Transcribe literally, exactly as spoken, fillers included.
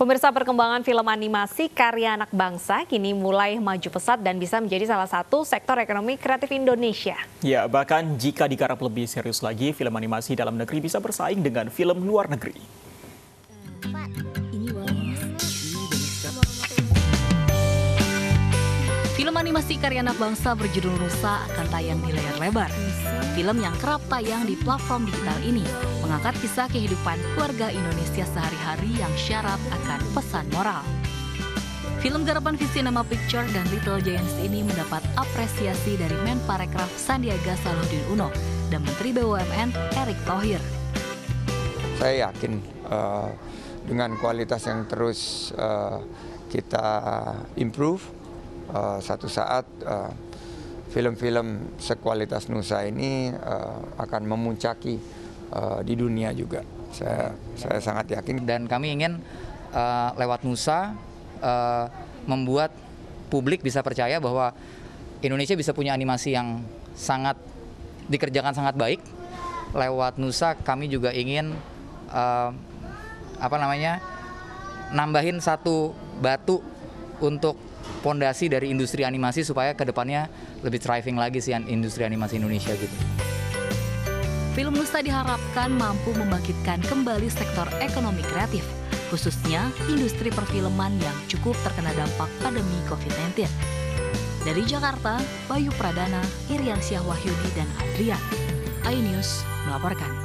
Pemirsa, perkembangan film animasi karya anak bangsa kini mulai maju pesat dan bisa menjadi salah satu sektor ekonomi kreatif Indonesia. Ya, bahkan jika digarap lebih serius lagi, film animasi dalam negeri bisa bersaing dengan film luar negeri. Film animasi karya anak bangsa berjudul Nusa akan tayang di layar lebar. Film yang kerap tayang di platform digital ini mengangkat kisah kehidupan keluarga Indonesia sehari-hari yang syarat akan pesan moral. Film garapan Visinema Picture dan Little Giants ini mendapat apresiasi dari Menparekraf Sandiaga Salahuddin Uno dan Menteri B U M N Erick Thohir. Saya yakin uh, dengan kualitas yang terus uh, kita improve, uh, satu saat uh, film-film sekualitas Nusa ini uh, akan memuncaki uh, di dunia juga. Saya saya sangat yakin. Dan kami ingin uh, lewat Nusa uh, membuat publik bisa percaya bahwa Indonesia bisa punya animasi yang sangat dikerjakan sangat baik. Lewat Nusa kami juga ingin uh, apa namanya nambahin satu batu untuk pondasi dari industri animasi supaya kedepannya lebih thriving lagi sih industri animasi Indonesia gitu. Film Nusa diharapkan mampu membangkitkan kembali sektor ekonomi kreatif, khususnya industri perfilman yang cukup terkena dampak pandemi covid sembilan belas. Dari Jakarta, Bayu Pradana, Iriansyah Wahyudi, dan Adrian, iNews melaporkan.